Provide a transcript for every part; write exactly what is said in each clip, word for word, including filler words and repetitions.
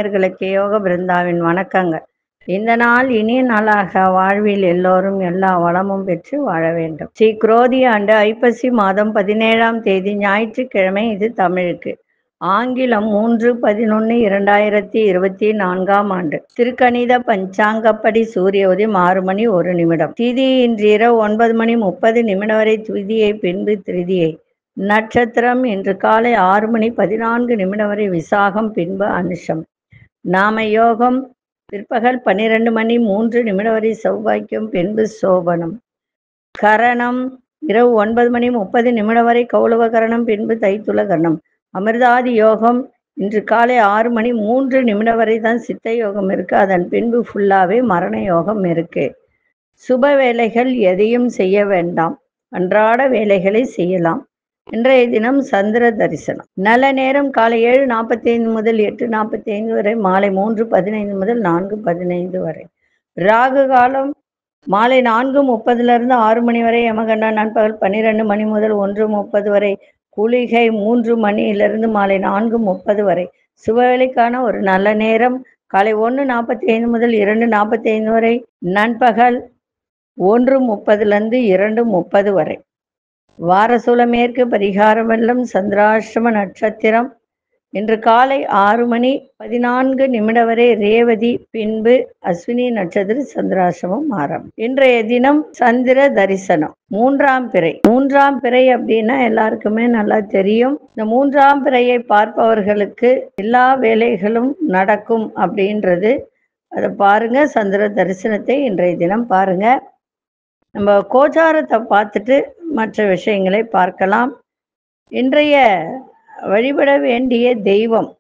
நேயர்களுக்கு யோக பிருந்தாவின் வணக்கங்க. இந்த நாள் இனிய நாளாக வாழ்வில் எல்லோரும் எல்லா வளமும் பெற்று வாழ வேண்டும். ஸ்ரீ குரோதி ஆண்டு ஐப்பசி மாதம் பதினேழாம் தேதி ஞாயிற்றுக்கிழமை. இது தமிழுக்கு. ஆங்கிலம் மூன்று பதினொன்று இரண்டாயிரத்தி இருபத்தி நான்காம் ஆண்டு. திருக்கணித பஞ்சாங்கப்படி சூரிய உதயம் ஆறு மணி ஒரு நிமிடம். திதி இன்று இரவு ஒன்பது மணி முப்பது நிமிடம் வரை துதியை, பின்பு திருதியை. நட்சத்திரம் இன்று காலை ஆறு மணி பதினான்கு நிமிடம் வரை விசாகம், பின்பு அனுஷம். நாம யோகம் பிற்பகல் பன்னிரண்டு மணி மூன்று நிமிடம் வரை சௌபாக்கியம், பின்பு சோபனம். கரணம் இரவு ஒன்பது மணி முப்பது நிமிடம் வரை கௌளவ கரணம், பின்பு தைத்துள கரணம். அமிர்தாதி யோகம் இன்று காலை ஆறு மணி மூன்று நிமிடம் வரை தான் சித்த யோகம் இருக்கு. அதன் பின்பு ஃபுல்லாவே மரண யோகம் இருக்கு. சுப வேலைகள் எதையும் செய்ய வேண்டாம், அன்றாட வேலைகளை செய்யலாம். இன்றைய தினம் சந்திர தரிசனம். நல்ல நேரம் காலை ஏழு நாற்பத்தி ஐந்து முதல் எட்டு நாற்பத்தி ஐந்து வரை, மாலை மூன்று பதினைந்து முதல் நான்கு பதினைந்து வரை. ராகு காலம் மாலை நான்கு முப்பதுல இருந்து ஆறு மணி வரை. யமகண்டா நண்பகல் பன்னிரெண்டு மணி முதல் ஒன்று முப்பது வரை. குளிகை மூன்று மணியிலிருந்து மாலை நான்கு முப்பது வரை. சுபவேளைக்கான ஒரு நல்ல நேரம் காலை ஒன்று நாற்பத்தி ஐந்து முதல் இரண்டு நாற்பத்தி ஐந்து வரை. நண்பகல் ஒன்று முப்பதுலேருந்து இரண்டு முப்பது வரை. வாரசூல மேற்கு பரிகாரம் வெள்ளம். சந்திராஷ்டம நட்சத்திரம் இன்று காலை ஆறு மணி பதினான்கு நிமிடம் வரை ரேவதி, பின்பு அஸ்வினி நட்சத்திர சந்திராசிரமம் ஆரம்பம். இன்றைய தினம் சந்திர தரிசனம். மூன்றாம் பிறை. மூன்றாம் பிறை அப்படின்னா எல்லாருக்குமே நல்லா தெரியும். இந்த மூன்றாம் பிறையை பார்ப்பவர்களுக்கு எல்லா வேலைகளும் நடக்கும் அப்படின்றது. அதை பாருங்க, சந்திர தரிசனத்தை இன்றைய தினம் பாருங்க. நம்ம கோச்சாரத்தை பார்த்துட்டு மற்ற விஷயங்களை பார்க்கலாம். இன்றைய வழிபட வேண்டிய தெய்வம்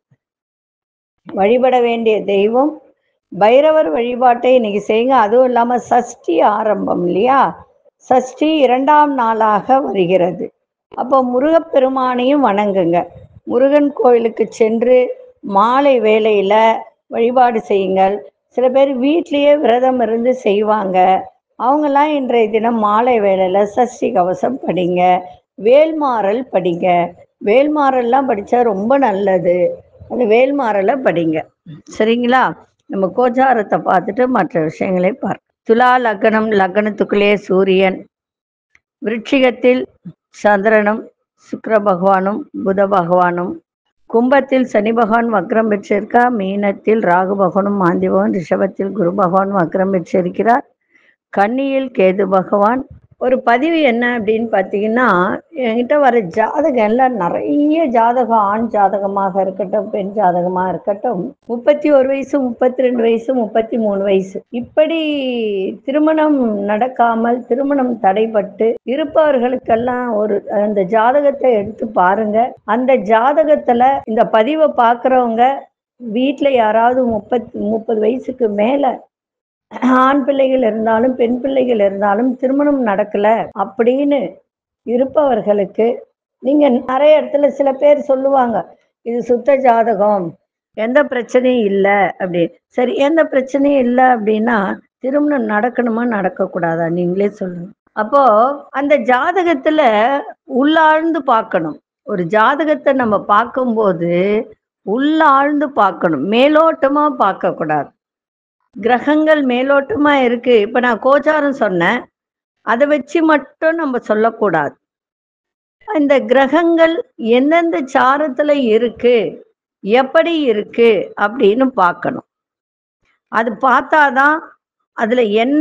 வழிபட வேண்டிய தெய்வம் பைரவர் வழிபாட்டை இன்னைக்கு செய்யுங்க. அதுவும் இல்லாமல் சஷ்டி ஆரம்பம் இல்லையா, சஷ்டி இரண்டாம் நாளாக வருகிறது. அப்போ முருகப்பெருமானையும் வணங்குங்க. முருகன் கோயிலுக்கு சென்று மாலை வேளையில வழிபாடு செய்யுங்கள். சில பேர் வீட்லேயே விரதம் இருந்து செய்வாங்க. அவங்கெல்லாம் இன்றைய தினம் மாலை வேளையில் சஷ்டி கவசம் படிங்க, வேல்மாறல் படிங்க. வேல்மாறல்லாம் படித்தா ரொம்ப நல்லது. அந்த வேல்மாறலை படிங்க, சரிங்களா? நம்ம கோச்சாரத்தை பார்த்துட்டு மற்ற விஷயங்களை பார்க்க. துலா லக்னம், லக்னத்துக்குள்ளே சூரியன். விருட்சிகத்தில் சந்திரனும் சுக்கிர பகவானும் புத பகவானும். கும்பத்தில் சனி பகவான் வக்ரம் பெற்றிருக்கா. மீனத்தில் ராகு பகவானும் மாந்தி பகவான். ரிஷபத்தில் குரு பகவான் வக்ரம் பெற்றிருக்கிறார். கன்னியில் கேது பகவான். ஒரு பதிவு என்ன அப்படின்னு பார்த்தீங்கன்னா, என்கிட்ட வர ஜாதகம் எல்லாம் நிறைய ஜாதகம், ஆண் ஜாதகமாக இருக்கட்டும், பெண் ஜாதகமாக இருக்கட்டும், முப்பத்தி ஒரு வயசு, முப்பத்தி ரெண்டு வயசு, முப்பத்தி மூணு வயசு இப்படி திருமணம் நடக்காமல், திருமணம் தடைபட்டு இருப்பவர்களுக்கெல்லாம் ஒரு அந்த ஜாதகத்தை எடுத்து பாருங்க. அந்த ஜாதகத்துல இந்த பதிவை பார்க்குறவங்க வீட்டில் யாராவது முப்பத்தி முப்பது வயசுக்கு மேலே ஆண் பிள்ளைகள் இருந்தாலும் பெண் பிள்ளைகள் இருந்தாலும் திருமணம் நடக்கல அப்படின்னு இருப்பவர்களுக்கு நீங்க நிறைய இடத்துல சில பேர் சொல்லுவாங்க, இது சுத்த ஜாதகம், எந்த பிரச்சனையும் இல்லை அப்படி. சரி, எந்த பிரச்சனையும் இல்லை அப்படின்னா திருமணம் நடக்கணுமா நடக்கக்கூடாதா நீங்களே சொல்லுங்க. அப்போ அந்த ஜாதகத்துல உள்ளாழ்ந்து பார்க்கணும். ஒரு ஜாதகத்தை நம்ம பார்க்கும்போது உள்ளாழ்ந்து பார்க்கணும், மேலோட்டமா பார்க்க கூடாது. கிரகங்கள் மேலோட்டமா இருக்கு, இப்ப நான் கோச்சாரம் சொன்னேன், அதை வச்சு மட்டும் நம்ம சொல்லக்கூடாது. இந்த கிரகங்கள் எந்தெந்த சாரத்துல இருக்கு, எப்படி இருக்கு அப்படின்னு பார்க்கணும். அது பார்த்தாதான் அதுல என்ன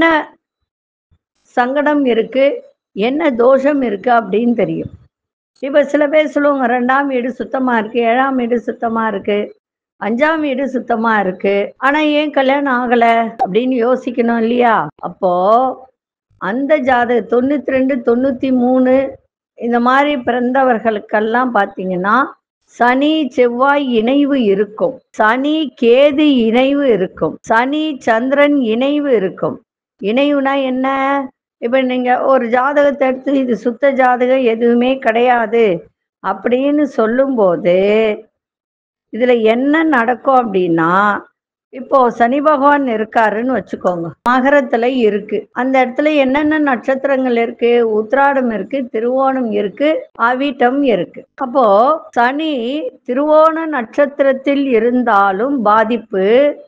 சங்கடம் இருக்கு, என்ன தோஷம் இருக்கு அப்படின்னு தெரியும். இப்ப சில பேர் சொல்லுவாங்க, ரெண்டாம் வீடு சுத்தமா இருக்கு, ஏழாம் வீடு சுத்தமா இருக்கு, அஞ்சாம் வீடு சுத்தமா இருக்கு, ஆனா ஏன் கல்யாணம் ஆகல அப்படின்னு யோசிக்கணும் இல்லையா? அப்போ அந்த ஜாதக தொண்ணூத்தி ரெண்டு தொண்ணூத்தி மூணு இந்த மாதிரி பிறந்தவர்களுக்கெல்லாம் பார்த்தீங்கன்னா சனி செவ்வாய் இணைவு இருக்கும், சனி கேது இணைவு இருக்கும், சனி சந்திரன் இணைவு இருக்கும். இணைவுனா என்ன? இப்ப நீங்க ஒரு ஜாதகத்தை எடுத்து இது சுத்த ஜாதகம் எதுவுமே கிடையாது அப்படின்னு சொல்லும்போது இதுல என்ன நடக்கும் அப்படின்னா, இப்போ சனி பகவான் இருக்காருன்னு வச்சுக்கோங்க. மகரத்துல இருக்கு. அந்த இடத்துல என்னென்ன நட்சத்திரங்கள் இருக்கு? உத்திராடம் இருக்கு, திருவோணம் இருக்கு, அவிட்டம் இருக்கு. அப்போ சனி திருவோண நட்சத்திரத்தில் இருந்தாலும் பாதிப்பு,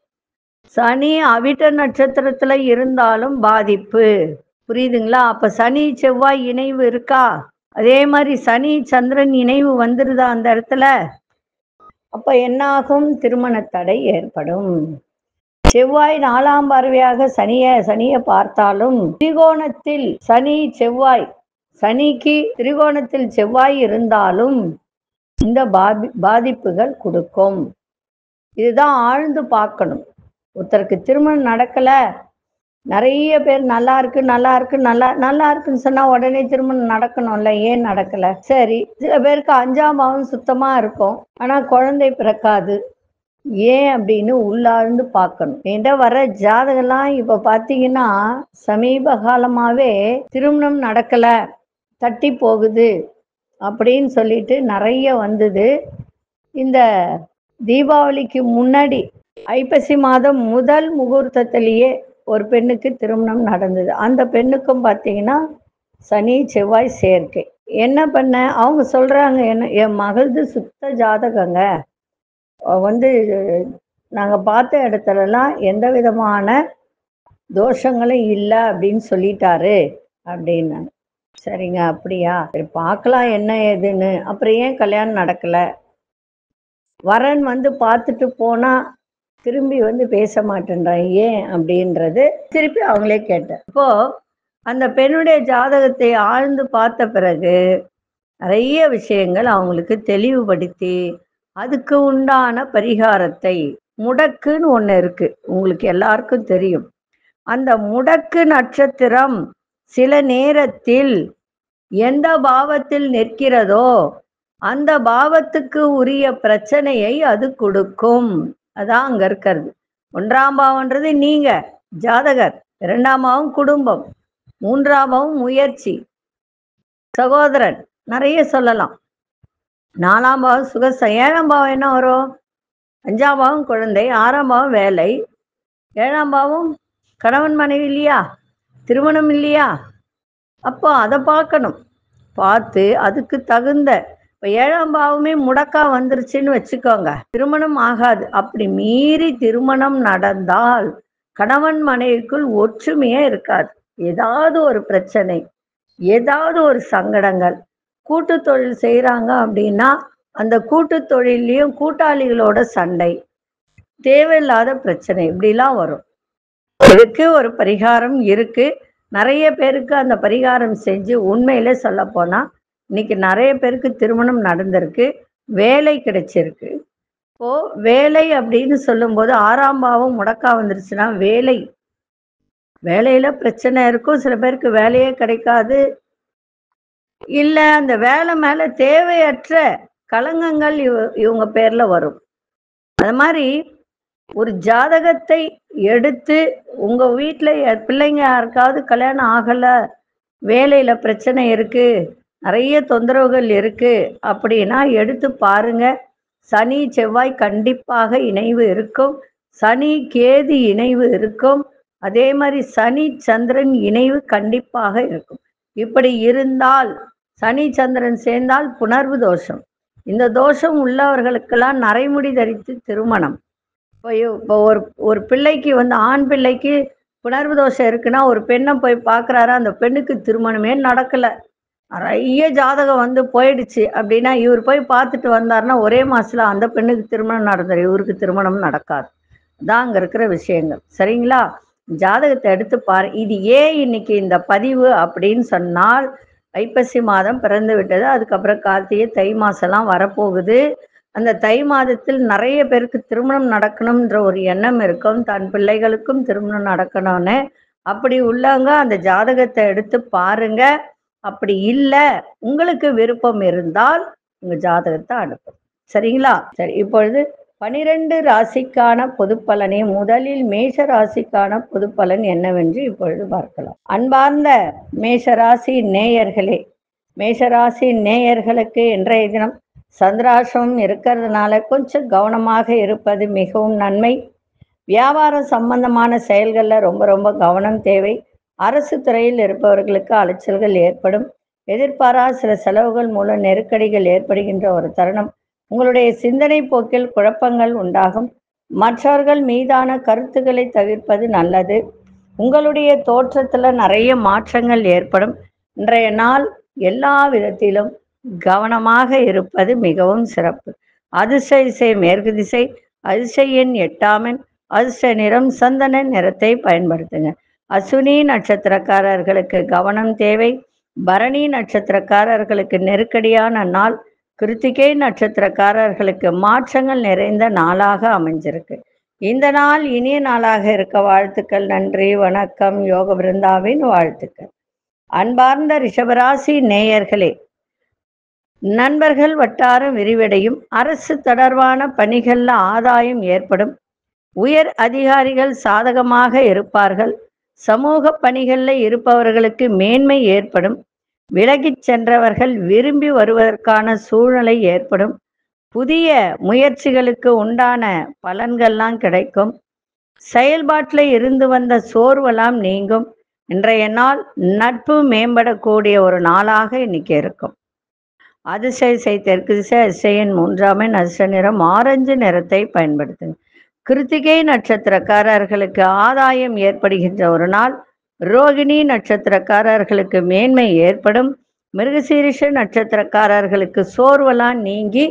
சனி அவிட்ட நட்சத்திரத்துல இருந்தாலும் பாதிப்பு. புரியுதுங்களா? அப்ப சனி செவ்வாய் இணைவு இருக்கா? அதே மாதிரி சனி சந்திரன் இணைவு வந்துருதா அந்த இடத்துல? அப்ப என்ன ஆகும்? திருமண தடை ஏற்படும். செவ்வாய் நாலாம் பார்வையாக சனிய சனிய பார்த்தாலும் திரிகோணத்தில் சனி செவ்வாய், சனிக்கு திரிகோணத்தில் செவ்வாய் இருந்தாலும் இந்த பாதி பாதிப்புகள் கொடுக்கும். இதுதான் ஆழ்ந்து பார்க்கணும். ஒருத்தருக்கு திருமணம் நடக்கல, நிறைய பேர் நல்லா இருக்கு நல்லா இருக்கு நல்லா நல்லா இருக்குன்னு சொன்னா உடனே திருமணம் நடக்கணும்ல, ஏன் நடக்கல? சரி, சில பேருக்கு அஞ்சாம் பாவம் சுத்தமா இருக்கும், ஆனா குழந்தை பிறக்காது, ஏன் அப்படின்னு உள்ளாழ்ந்து பார்க்கணும். என்கிட்ட வர ஜாதகம்லாம் இப்ப பாத்தீங்கன்னா சமீப காலமாவே திருமணம் நடக்கல, தட்டி போகுது அப்படின்னு சொல்லிட்டு நிறைய வந்தது. இந்த தீபாவளிக்கு முன்னாடி ஐப்பசி மாதம் முதல் முகூர்த்தத்திலேயே ஒரு பெண்ணுக்கு திருமணம் நடந்தது. அந்த பெண்ணுக்கும் பார்த்தீங்கன்னா சனி செவ்வாய் சேர்க்கை. என்ன பண்ண, அவங்க சொல்றாங்க, என்ன என் மகளது சுத்த ஜாதகங்க, வந்து நாங்கள் பார்த்த இடத்துலலாம் எந்த விதமான தோஷங்களும் இல்லை அப்படின்னு சொல்லிட்டாரு அப்படின்னு. சரிங்க, அப்படியா, சரி பார்க்கலாம் என்ன ஏதுன்னு. அப்புறம் ஏன் கல்யாணம் நடக்கலை? வரன் வந்து பார்த்துட்டு போனா திரும்பி வந்து பேச மாட்டேன்றான், ஏன் அப்படின்றது திருப்பி அவங்களே கேட்டேன். இப்போ அந்த பெண்ணுடைய ஜாதகத்தை ஆழ்ந்து பார்த்த பிறகு நிறைய விஷயங்கள் அவங்களுக்கு தெளிவுபடுத்தி அதுக்கு உண்டான பரிகாரத்தை, முடக்குன்னு ஒன்று இருக்கு, உங்களுக்கு எல்லாருக்கும் தெரியும். அந்த முடக்கு நட்சத்திரம் சில நேரத்தில் எந்த பாவத்தில் நிற்கிறதோ அந்த பாவத்துக்கு உரிய பிரச்சனையை அது கொடுக்கும். அதான் அங்க இருக்கிறது. ஒன்றாம் பாவம்ன்றது நீங்க ஜாதகர், இரண்டாம் பாவம் குடும்பம், மூன்றாம் பாவம் முயற்சி, சகோதரன், நிறைய சொல்லலாம். நாலாம் பாவம் சுகசம், ஏழாம் பாவம் என்ன வரும்? அஞ்சாம் பாவம் குழந்தை, ஆறாம் பாவம் வேலை, ஏழாம் பாவம் கணவன் மனைவி இல்லையா, திருமணம் இல்லையா? அப்போ அதை பார்க்கணும். பார்த்து அதுக்கு தகுந்த, இப்போ ஏழாம் பாவமே முடக்கா வந்துருச்சுன்னு வச்சுக்கோங்க, திருமணம் ஆகாது. அப்படி மீறி திருமணம் நடந்தால் கணவன் மனைவிக்குள் ஒற்றுமையே இருக்காது. ஏதாவது ஒரு பிரச்சனை, ஏதாவது ஒரு சங்கடங்கள். கூட்டு தொழில் செய்கிறாங்க அப்படின்னா அந்த கூட்டு தொழிலையும் கூட்டாளிகளோட சண்டை, தேவையில்லாத பிரச்சனை, இப்படிலாம் வரும். இதுக்கு ஒரு பரிகாரம் இருக்கு. நிறைய பேருக்கு அந்த பரிகாரம் செஞ்சு உண்மையிலே சொல்ல போனா இன்னைக்கு நிறைய பேருக்கு திருமணம் நடந்திருக்கு, வேலை கிடைச்சிருக்கு. இப்போ வேலை அப்படின்னு சொல்லும்போது ஆறாம் பாவம் முடக்கா வந்துருச்சுன்னா வேலை, வேலையில பிரச்சனை இருக்கும். சில பேருக்கு வேலையே கிடைக்காது, இல்ல அந்த வேலை மேல தேவையற்ற களங்கங்கள் இவ இவங்க பேர்ல வரும். அது மாதிரி ஒரு ஜாதகத்தை எடுத்து உங்க வீட்டுல பிள்ளைங்க யாருக்காவது கல்யாணம் ஆகல, வேலையில பிரச்சனை இருக்கு, நிறைய தொந்தரவுகள் இருக்கு அப்படின்னா எடுத்து பாருங்க. சனி செவ்வாய் கண்டிப்பாக இணைவு இருக்கும், சனி கேது இணைவு இருக்கும், அதே மாதிரி சனி சந்திரன் இணைவு கண்டிப்பாக இருக்கும். இப்படி இருந்தால் சனி சந்திரன் சேர்ந்தால் புணர்வு தோஷம். இந்த தோஷம் உள்ளவர்களுக்கெல்லாம் நரைமுடி தரித்து திருமணம். இப்போ இப்போ ஒரு ஒரு பிள்ளைக்கு வந்து ஆண் பிள்ளைக்கு புணர்வு தோஷம் இருக்குன்னா ஒரு பெண்ணை போய் பார்க்குறாரு, அந்த பெண்ணுக்கு திருமணமே நடக்கலை, நிறைய ஜாதகம் வந்து போயிடுச்சு அப்படின்னா இவர் போய் பார்த்துட்டு வந்தாருன்னா ஒரே மாசத்துல அந்த பெண்ணுக்கு திருமணம் நடந்தார், இவருக்கு திருமணம் நடக்காது. அதான் அங்கே இருக்கிற விஷயங்கள். சரிங்களா? ஜாதகத்தை எடுத்து பாரு. இது ஏன் இன்னைக்கு இந்த பதிவு அப்படின்னு சொன்னால், ஐப்பசி மாதம் பிறந்து விட்டது, அதுக்கப்புறம் கார்த்திகை தை மாசம்லாம் வரப்போகுது. அந்த தை மாதத்தில் நிறைய பேருக்கு திருமணம் நடக்கணும்ன்ற ஒரு எண்ணம் இருக்கும், தன் பிள்ளைகளுக்கும் திருமணம் நடக்கணும்னு. அப்படி உள்ளவங்க அந்த ஜாதகத்தை எடுத்து பாருங்க. அப்படி இல்லை, உங்களுக்கு விருப்பம் இருந்தால் உங்க ஜாதகத்தை அனுப்பும். சரிங்களா? சரி, இப்பொழுது பனிரெண்டு ராசிக்கான பொது பலனை, முதலில் மேஷ ராசிக்கான பொது பலன் என்னவென்று இப்பொழுது பார்க்கலாம். அன்பார்ந்த மேஷராசி நேயர்களே, மேஷராசி நேயர்களுக்கு இன்றைய தினம் சந்திராசிரமம் இருக்கிறதுனால கொஞ்சம் கவனமாக இருப்பது மிகவும் நன்மை. வியாபாரம் சம்பந்தமான செயல்களில் ரொம்ப ரொம்ப கவனம் தேவை. அரசு துறையில் இருப்பவர்களுக்கு அலைச்சல்கள் ஏற்படும். எதிர்பாராத சில செலவுகள் மூலம் நெருக்கடிகள் ஏற்படுகின்ற ஒரு தருணம். உங்களுடைய சிந்தனை போக்கில் குழப்பங்கள் உண்டாகும். மற்றவர்கள் மீதான கருத்துக்களை தவிர்ப்பது நல்லது. உங்களுடைய தோற்றத்தில் நிறைய மாற்றங்கள் ஏற்படும். இன்றைய நாள் எல்லா விதத்திலும் கவனமாக இருப்பது மிகவும் சிறப்பு. அதிர்ஷ்ட திசை மேற்கு திசை, அதிர்ஷ்ட எண் எட்டாமன், அதிர்ஷ்ட நிறம் சந்தன நிறத்தை பயன்படுத்துங்க. அஸ்வினி நட்சத்திரக்காரர்களுக்கு கவனம் தேவை. பரணி நட்சத்திரக்காரர்களுக்கு நெருக்கடியான நாள். கிருத்திகை நட்சத்திரக்காரர்களுக்கு மாற்றங்கள் நிறைந்த நாளாக அமைஞ்சிருக்கு. இந்த நாள் இனிய நாளாக இருக்க வாழ்த்துக்கள். நன்றி, வணக்கம். யோக பிருந்தாவின் வாழ்த்துக்கள். அன்பார்ந்த ரிஷபராசி நேயர்களே, நண்பர்கள் வட்டாரம் விரிவடையும். அரசு தொடர்பான பணிகளில் ஆதாயம் ஏற்படும். உயர் அதிகாரிகள் சாதகமாக இருப்பார்கள். சமூக பணிகளில் இருப்பவர்களுக்கு மேன்மை ஏற்படும். விலகிச் சென்றவர்கள் விரும்பி வருவதற்கான சூழ்நிலை ஏற்படும். புதிய முயற்சிகளுக்கு உண்டான பலன்கள்லாம் கிடைக்கும். செயல்பாட்டில் இருந்து வந்த சோர்வெல்லாம் நீங்கும். இன்றைய நாள் நட்பு மேம்படக்கூடிய ஒரு நாளாக இன்னைக்கு இருக்கும். அதிர்ஷ்ட திசை தெற்கு திசை, அதிர்ஷ்ட எண் மூன்றாம் எண், அதிர்ஷ்ட நிறம் ஆரஞ்சு நிறத்தை பயன்படுத்துங்க. கிருத்திகை நட்சத்திரக்காரர்களுக்கு ஆதாயம் ஏற்படுகின்ற ஒரு நாள். ரோகிணி நட்சத்திரக்காரர்களுக்கு மேன்மை ஏற்படும். மிருகசீரிஷ நட்சத்திரக்காரர்களுக்கு சோர்வெல்லாம் நீங்கி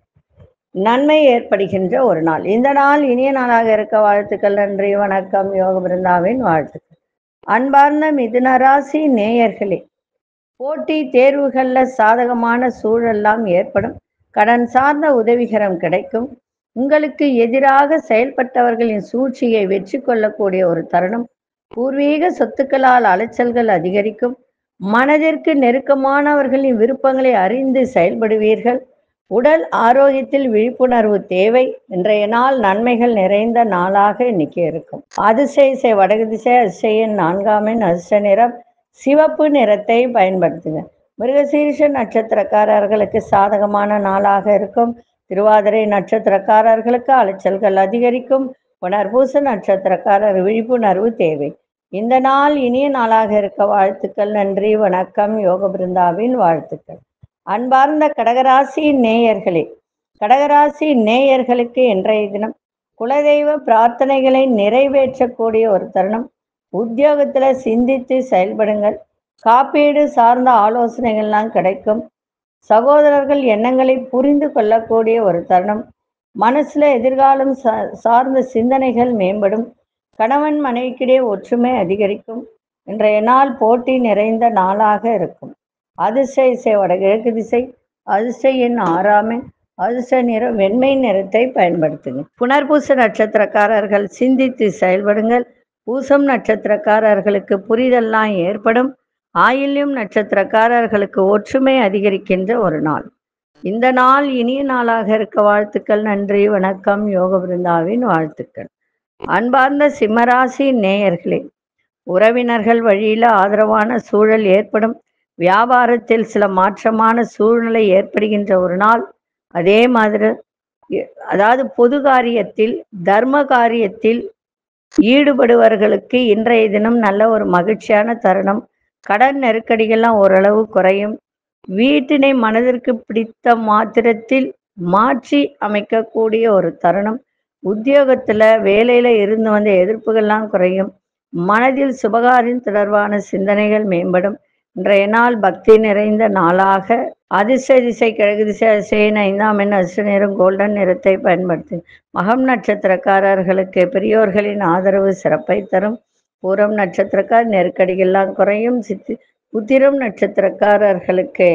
நன்மை ஏற்படுகின்ற ஒரு நாள். இந்த நாள் இனிய நாளாக இருக்க வாழ்த்துக்கள். நன்றி, வணக்கம். யோக பிருந்தாவின் வாழ்த்துக்கள். அன்பார்ந்த மிதுன ராசி நேயர்களே, போட்டி தேர்வுகளில் சாதகமான சூழல்லாம் ஏற்படும். கடன் சார்ந்த உதவிகரம் கிடைக்கும். உங்களுக்கு எதிராக செயல்பட்டவர்களின் சூழ்ச்சியை வெற்றி கொள்ளக்கூடிய ஒரு தருணம். பூர்வீக சொத்துக்களால் அலைச்சல்கள் அதிகரிக்கும். மனதிற்கு நெருக்கமானவர்களின் விருப்பங்களை அறிந்து செயல்படுவீர்கள். உடல் ஆரோக்கியத்தில் விழிப்புணர்வு தேவை. இன்றைய நாள் நன்மைகள் நிறைந்த நாளாக இன்னைக்கு இருக்கும். அதிர்ஷ்ட திசை வடக்கு திசை, அதிர்ஷ்ட எண் நான்காம் எண், அதிர்ஷ்ட நிறம் சிவப்பு நிறத்தை பயன்படுத்துங்க. மிருகசீரிஷ நட்சத்திரக்காரர்களுக்கு சாதகமான நாளாக இருக்கும். திருவாதிரை நட்சத்திரக்காரர்களுக்கு அலைச்சல்கள் அதிகரிக்கும். புனர்பூச நட்சத்திரக்காரர் விழிப்புணர்வு தேவை. இந்த நாள் இனிய நாளாக இருக்க வாழ்த்துக்கள். நன்றி, வணக்கம். யோக பிருந்தாவின் வாழ்த்துக்கள். அன்பார்ந்த கடகராசி நேயர்களே, கடகராசி நேயர்களுக்கு இன்றைய தினம் குலதெய்வ பிரார்த்தனைகளை நிறைவேற்றக்கூடிய ஒரு தருணம். உத்தியோகத்தில் சிந்தித்து செயல்படுங்கள். காப்பீடு சார்ந்த ஆலோசனைகள்லாம் கிடைக்கும். சகோதரர்கள் எண்ணங்களை புரிந்து கொள்ளக்கூடிய ஒரு தருணம். மனசுல எதிர்காலம் சார்ந்த சிந்தனைகள் மேம்படும். கணவன் மனைவிக்கிடையே ஒற்றுமை அதிகரிக்கும். இன்றைய நாள் போட்டி நிறைந்த நாளாக இருக்கும். அதிர்ஷ்ட திசை வடகிழக்கு திசை, அதிர்ஷ்ட எண் ஆறாம் எண், அதிர்ஷ்ட நிறம் வெண்மை நிறத்தை பயன்படுத்துங்க. புனர்பூச நட்சத்திரக்காரர்கள் சிந்தித்து செயல்படுங்கள். பூசம் நட்சத்திரக்காரர்களுக்கு புரிதல்லாம் ஏற்படும். ஆயில்யம் நட்சத்திரக்காரர்களுக்கு ஒற்றுமை அதிகரிக்கின்ற ஒரு நாள். இந்த நாள் இனிய நாளாக இருக்க வாழ்த்துக்கள். நன்றி, வணக்கம். யோக பிருந்தாவின் வாழ்த்துக்கள். அன்பார்ந்த சிம்மராசி நேயர்களே, உறவினர்கள் வழியில் ஆதரவான சூழல் ஏற்படும். வியாபாரத்தில் சில மாற்றமான சூழ்நிலை ஏற்படுகின்ற ஒரு நாள். அதே மாதிரி அதாவது பொது காரியத்தில் தர்ம காரியத்தில் ஈடுபடுவர்களுக்கு இன்றைய தினம் நல்ல ஒரு மகிழ்ச்சியான தருணம். கடன் நெருக்கடிகள்லாம் ஓரளவு குறையும். வீட்டினை மனதிற்கு பிடித்த மாத்திரத்தில் மாற்றி அமைக்கக்கூடிய ஒரு தருணம். உத்தியோகத்தில் வேலையில் இருந்து வந்த எதிர்ப்புகள்லாம் குறையும். மனதில் சுபகாரியம் தொடர்பான சிந்தனைகள் மேம்படும். இன்றைய நாள் பக்தி நிறைந்த நாளாக. அதிர்ஷ்ட திசை கிழக்கு திசை, அதிர்ஷ்ட ஐந்தாம் எண், அதிர்ஷ்ட நிறம் கோல்டன் நிறத்தை பயன்படுத்து. மகம் நட்சத்திரக்காரர்களுக்கு பெரியோர்களின் ஆதரவு சிறப்பை தரும். பூரம் நட்சத்திரக்கார் நெருக்கடிகள்லாம் குறையும். சித்தி உத்திரம் நட்சத்திரக்காரர்களுக்கு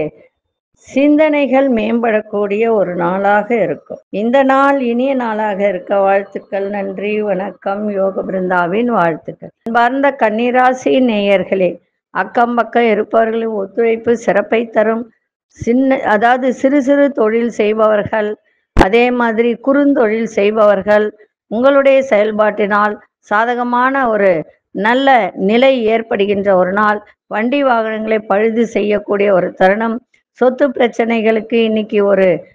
சிந்தனைகள் மேம்படக்கூடிய ஒரு நாளாக இருக்கும். இந்த நாள் இனிய நாளாக இருக்க வாழ்த்துக்கள். நன்றி, வணக்கம். யோக பிருந்தாவின் வாழ்த்துக்கள். அன்பார்ந்த கன்னிராசி நேயர்களே, அக்கம் பக்கம் இருப்பவர்களின் ஒத்துழைப்பு சிறப்பை தரும். சின்ன அதாவது சிறு சிறு தொழில் செய்பவர்கள், அதே மாதிரி குறுந்தொழில் செய்பவர்கள், உங்களுடைய செயல்பாட்டினால் சாதகமான ஒரு நல்ல நிலை ஏற்படுகின்ற ஒரு நாள். வண்டி வாகனங்களை பழுது செய்யக்கூடிய ஒரு தருணம். சொத்து பிரச்சனைகளுக்கு இன்னைக்கு ஒரு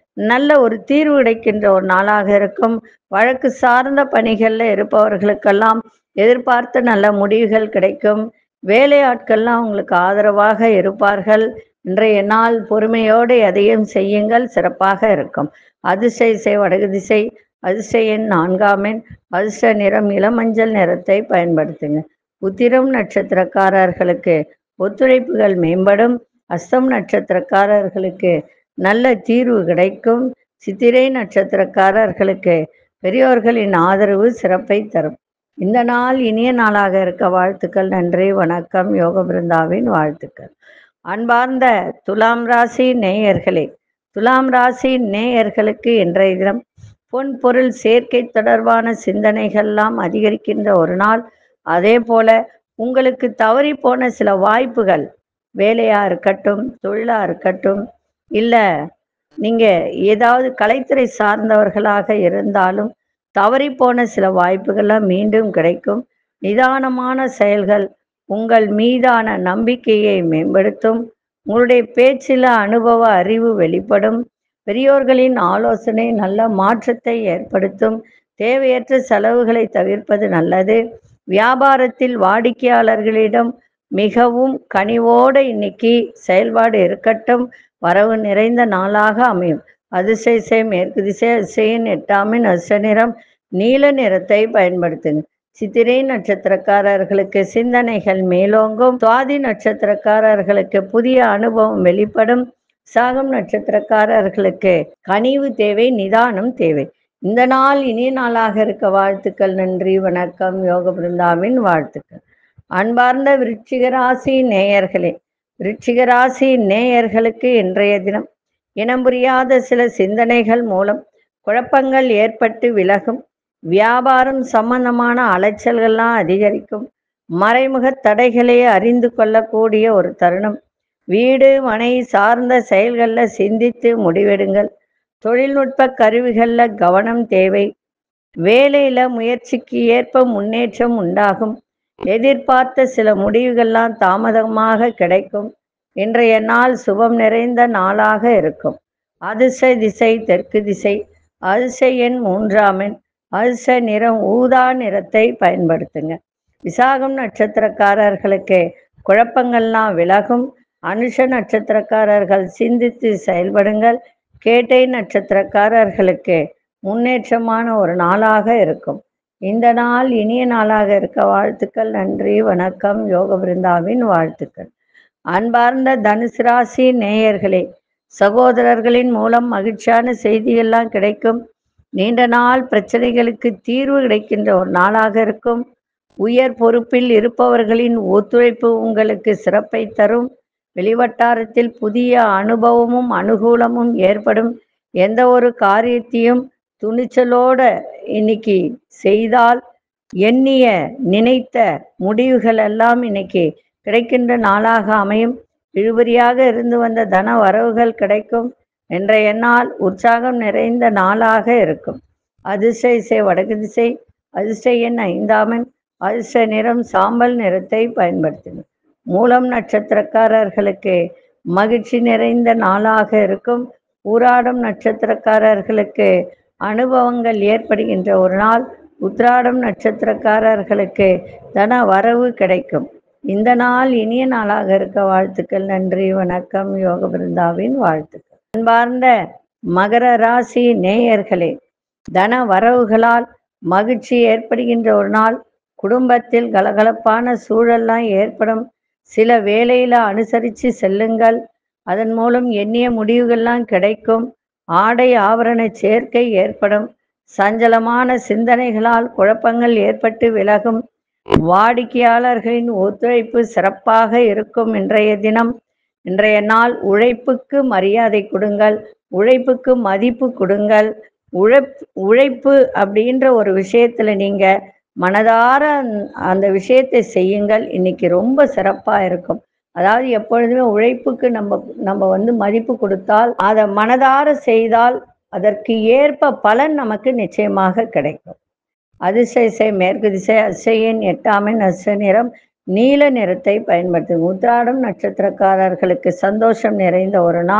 நல்ல ஒரு தீர்வு கிடைக்கின்ற ஒரு நாளாக இருக்கும். வழக்கு சார்ந்த பணிகள்ல இருப்பவர்களுக்கெல்லாம் எதிர்பார்த்த நல்ல முடிவுகள் கிடைக்கும். வேலையாட்கள்லாம் உங்களுக்கு ஆதரவாக இருப்பார்கள். இன்றைய நாள் பொறுமையோடு எதையும் செய்யுங்கள், சிறப்பாக இருக்கும். அதிர்ஷ்ட இசை வடக்கு திசை, அதிர்ஷ்ட எண் நான்காம் எண், அதிர்ஷ்ட நிறம் இளமஞ்சள் நிறத்தை பயன்படுத்துங்க. உத்திரம் நட்சத்திரக்காரர்களுக்கு ஒத்துழைப்புகள் மேம்படும். அஸ்தம் நட்சத்திரக்காரர்களுக்கு நல்ல தீர்வு கிடைக்கும். சித்திரை நட்சத்திரக்காரர்களுக்கு பெரியோர்களின் ஆதரவு சிறப்பை தரும். இந்த நாள் இனிய நாளாக இருக்க வாழ்த்துக்கள். நன்றி, வணக்கம். யோக பிருந்தாவின் வாழ்த்துக்கள். அன்பார்ந்த துலாம் ராசி நேயர்களே, துலாம் ராசி நேயர்களுக்கு இன்றைய தினம் பொன் பொருள் சேர்க்கை தொடர்பான சிந்தனைகள்லாம் அதிகரிக்கின்ற ஒரு நாள். அதே போல உங்களுக்கு தவறி போன சில வாய்ப்புகள், வேலையா இருக்கட்டும், தொழிலா இருக்கட்டும், இல்லை நீங்க ஏதாவது கலைத்துறை சார்ந்தவர்களாக இருந்தாலும் தவறி போன சில வாய்ப்புகள்லாம் மீண்டும் கிடைக்கும். நிதானமான செயல்கள் உங்கள் மீதான நம்பிக்கையை மேம்படுத்தும். உங்களுடைய பேச்சில் அனுபவ அறிவு வெளிப்படும். பெரியோர்களின் ஆலோசனை நல்ல மாற்றத்தை ஏற்படுத்தும். தேவையற்ற செலவுகளை தவிர்ப்பது நல்லது. வியாபாரத்தில் வாடிக்கையாளர்களிடம் மிகவும் கனிவோடு இன்னைக்கு செயல்பாடு இருக்கட்டும். வரவு நிறைந்த நாளாக அமையும். அதிர்ஷ்ட இசை மேற்கு திசை, அதிர்ஷ்ட எட்டாம் எண், அதிர்ஷ்ட நிறம் நீல நிறத்தை பயன்படுத்துங்க. சித்திரை நட்சத்திரக்காரர்களுக்கு சிந்தனைகள் மேலோங்கும். சுவாதி நட்சத்திரக்காரர்களுக்கு புதிய அனுபவம் வெளிப்படும். சாகம் நட்சத்திரக்காரர்களுக்கு கனிவு தேவை, நிதானம் தேவை. இந்த நாள் இனிய நாளாக இருக்க வாழ்த்துக்கள். நன்றி, வணக்கம். யோக பிருந்தாவின் வாழ்த்துக்கள். அன்பார்ந்த விருச்சிக ராசி நேயர்களே, விருச்சிக ராசி நேயர்களுக்கு இன்றைய தினம் இனம் புரியாத சில சிந்தனைகள் மூலம் குழப்பங்கள் ஏற்பட்டு விலகும். வியாபாரம் சம்பந்தமான அலைச்சல்கள்லாம் அதிகரிக்கும். மறைமுக தடைகளை அறிந்து கொள்ளக்கூடிய ஒரு தருணம். வீடு மனை சார்ந்த செயல்களில் சிந்தித்து முடிவெடுங்கள். தொழில்நுட்ப கருவிகளில் கவனம் தேவை. வேலையில் முயற்சிக்கு ஏற்ப முன்னேற்றம் உண்டாகும். எதிர்பார்த்த சில முடிவுகள்லாம் தாமதமாக கிடைக்கும். இன்றைய நாள் சுபம் நிறைந்த நாளாக இருக்கும். அதிர்ஷ்ட திசை தெற்கு திசை, அதிர்ஷ்ட எண் மூன்றாம் எண், அதிர்ஷ்ட நிறம் ஊதா நிறத்தை பயன்படுத்துங்க. விசாகம் நட்சத்திரக்காரர்களுக்கு குழப்பங்கள்லாம் விலகும். அனுஷ நட்சத்திரக்காரர்கள் சிந்தித்து செயல்படுங்கள். கேட்டை நட்சத்திரக்காரர்களுக்கு முன்னேற்றமான ஒரு நாளாக இருக்கும். இந்த நாள் இனிய நாளாக இருக்க வாழ்த்துக்கள். நன்றி, வணக்கம். யோக பிருந்தாவின் வாழ்த்துக்கள். அன்பார்ந்த தனுசு ராசி நேயர்களே, சகோதரர்களின் மூலம் மகிழ்ச்சியான செய்திகள்லாம் கிடைக்கும். நீண்ட நாள் பிரச்சனைகளுக்கு தீர்வு கிடைக்கின்ற ஒரு நாளாக இருக்கும். உயர் பொறுப்பில் இருப்பவர்களின் ஒத்துழைப்பு உங்களுக்கு சிறப்பை தரும். வெளிவட்டாரத்தில் புதிய அனுபவமும் அனுகூலமும் ஏற்படும். எந்த ஒரு காரியத்தையும் துணிச்சலோட இன்னைக்கு செய்தால் எண்ணிய நினைத்த முடிவுகள் எல்லாம் இன்னைக்கு கிடைக்கின்ற நாளாக அமையும். இழுபறியாக இருந்து வந்த தன வரவுகள் கிடைக்கும். இன்றைய நாள் உற்சாகம் நிறைந்த நாளாக இருக்கும். அதிர்ஷ்ட இசை வடக்கு திசை, அதிர்ஷ்ட எண் ஐந்தாம் எண், அதிர்ஷ்ட நிறம் சாம்பல் நிறத்தை பயன்படுத்துங்க. மூலம் நட்சத்திரக்காரர்களுக்கு மகிழ்ச்சி நிறைந்த நாளாக இருக்கும். ஊராடம் நட்சத்திரக்காரர்களுக்கு அனுபவங்கள் ஏற்படுகின்ற ஒரு நாள். உத்திராடம் நட்சத்திரக்காரர்களுக்கு தன வரவு கிடைக்கும். இந்த நாள் இனிய நாளாக இருக்க வாழ்த்துக்கள். நன்றி, வணக்கம். யோக பிருந்தாவின் வாழ்த்துக்கள். அன்பார்ந்த மகர ராசி நேயர்களே, தன வரவுகளால் மகிழ்ச்சி ஏற்படுகின்ற ஒரு நாள். குடும்பத்தில் கலகலப்பான சூழல்லாம் ஏற்படும். சில வேலையில அனுசரித்து செல்லுங்கள். அதன் மூலம் எண்ணிய முடிவுகள்லாம் கிடைக்கும். ஆடை ஆபரண சேர்க்கை ஏற்படும். சஞ்சலமான சிந்தனைகளால் குழப்பங்கள் ஏற்பட்டு விலகும். வாடிக்கையாளர்களின் ஒத்துழைப்பு சிறப்பாக இருக்கும். இன்றைய தினம் இன்றைய நாள் உழைப்புக்கு மரியாதை கொடுங்கள். உழைப்புக்கு மதிப்பு கொடுங்கள். உழைப் உழைப்பு அப்படின்ற ஒரு விஷயத்துல நீங்க மனதார அந்த விஷயத்தை செய்யுங்கள். இன்னைக்கு ரொம்ப சிறப்பாக இருக்கும். அதாவது எப்பொழுதுமே உழைப்புக்கு நம்ம நம்ம வந்து மதிப்பு கொடுத்தால், அதை மனதார செய்தால் அதற்கு ஏற்ப பலன் நமக்கு நிச்சயமாக கிடைக்கும். அதிர்ஷ்ட இசை மேற்கு திசை, அதிர்ஷ்ட எண் எட்டாம் எண், அதிர்ஷ்ட நிறம் நீல நிறத்தை பயன்படுத்தும். உத்திராடம் நட்சத்திரக்காரர்களுக்கு சந்தோஷம் நிறைந்த ஒரு நாள்.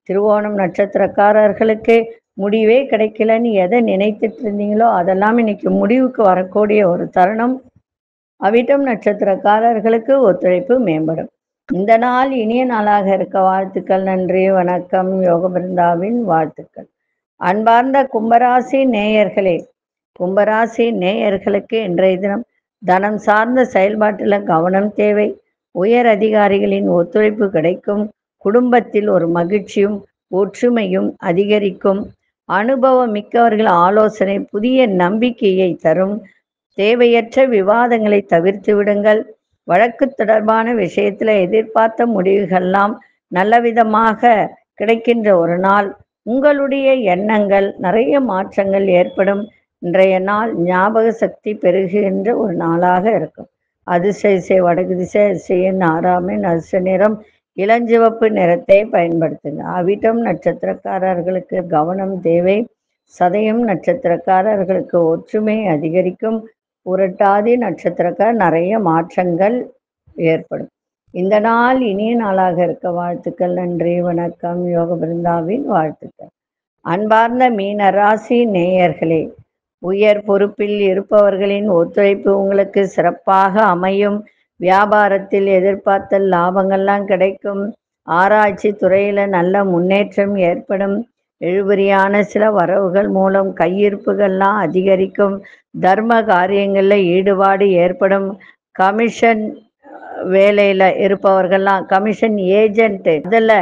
திருவோணம் நட்சத்திரக்காரர்களுக்கு முடிவே கிடைக்கலன்னு எதை நினைத்துட்டு இருந்தீங்களோ அதெல்லாம் இன்னைக்கு முடிவுக்கு வரக்கூடிய ஒரு தருணம். அவிட்டம் நட்சத்திரக்காரர்களுக்கு ஒத்துழைப்பு மேம்படும். இந்த நாள் இனிய நாளாக இருக்க வாழ்த்துக்கள். நன்றி, வணக்கம். யோக பிருந்தாவின் வாழ்த்துக்கள். அன்பார்ந்த கும்பராசி நேயர்களே, கும்பராசி நேயர்களுக்கு இன்றைய தினம் தனம் சார்ந்த செயல்பாட்டில் கவனம் தேவை. உயர் அதிகாரிகளின் ஒத்துழைப்பு கிடைக்கும். குடும்பத்தில் ஒரு மகிழ்ச்சியும் ஒற்றுமையும் அதிகரிக்கும். அனுபவம் மிக்கவர்கள் ஆலோசனை புதிய நம்பிக்கையை தரும். தேவையற்ற விவாதங்களை தவிர்த்து விடுங்கள். வழக்கு தொடர்பான விஷயத்தில் எதிர்பார்த்த முடிவுகள்லாம் நல்லவிதமாக கிடைக்கின்ற ஒரு நாள். உங்களுடைய எண்ணங்கள் நிறைய மாற்றங்கள் ஏற்படும். இன்றைய நாள் ஞாபக சக்தி பெருகுகின்ற ஒரு நாளாக இருக்கும். அதிசய வடக்கு திசை அதிசயின் ஆறாமின் அதிர்ஷ்ட நிறம் இளஞ்சிவப்பு நிறத்தை பயன்படுத்துங்க. அவிட்டம் நட்சத்திரக்காரர்களுக்கு கவனம் தேவை. சதயம் நட்சத்திரக்காரர்களுக்கு ஒற்றுமை அதிகரிக்கும். புரட்டாதி நட்சத்திரக்கார் நிறைய மாற்றங்கள் ஏற்படும். இந்த நாள் இனிய நாளாக இருக்க வாழ்த்துக்கள். நன்றி, வணக்கம். யோக பிருந்தாவின் வாழ்த்துக்கள். அன்பார்ந்த மீன ராசி நேயர்களே, உயர் பொறுப்பில் இருப்பவர்களின் ஒத்துழைப்பு உங்களுக்கு சிறப்பாக அமையும். வியாபாரத்தில் எதிர்பார்த்த லாபங்கள்லாம் கிடைக்கும். ஆராய்ச்சி துறையில் நல்ல முன்னேற்றம் ஏற்படும். இழுபறியான சில வரவுகள் மூலம் கையிருப்புகள்லாம் அதிகரிக்கும். தர்ம காரியங்களில் ஈடுபாடு ஏற்படும். கமிஷன் வேலையில் இருப்பவர்கள்லாம், கமிஷன் ஏஜென்ட் இதில்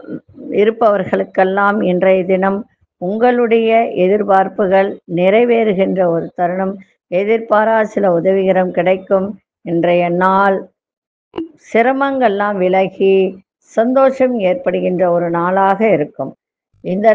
இருப்பவர்களுக்கெல்லாம் இன்றைய தினம் உங்களுடைய எதிர்பார்ப்புகள் நிறைவேறுகின்ற ஒரு தருணம். எதிர்பாரா சில உதவிகரம் கிடைக்கும். இன்றைய நாள் சிரமங்கள்லாம் விலகி சந்தோஷம் ஏற்படுகின்ற ஒரு நாளாக இருக்கும். இந்த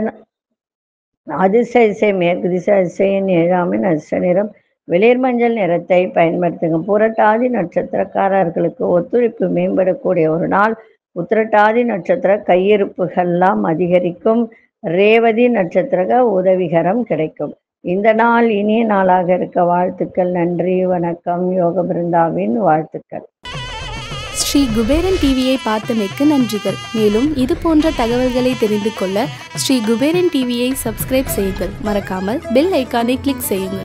அதிர்ஷ்ட திசை மேற்கு திசை அதிசயின் ஏழாமின் அதிர்ஷ்ட நிறம் வெளிர் மஞ்சள் நிறத்தை பயன்படுத்துங்க. புரட்டாதி நட்சத்திரக்காரர்களுக்கு ஒத்துழைப்பு மேம்படக்கூடிய ஒரு நாள். உத்திரட்டாதி நட்சத்திர கையிருப்புகள்லாம் அதிகரிக்கும். ரேவதி நட்சத்திர உதவிகரம் கிடைக்கும். இந்த நாள் இனிய நாளாக இருக்க வாழ்த்துக்கள். நன்றி, வணக்கம். யோக பிருந்தாவின் வாழ்த்துக்கள். ஸ்ரீ குபேரன் டிவியை பார்த்தமைக்கு நன்றிகள். மேலும் இது போன்ற தகவல்களை தெரிந்து கொள்ள ஸ்ரீ குபேரன் டிவியை சப்ஸ்கிரைப் செய்யுங்கள். மறக்காமல் பெல் ஐக்கானை கிளிக் செய்யுங்கள்.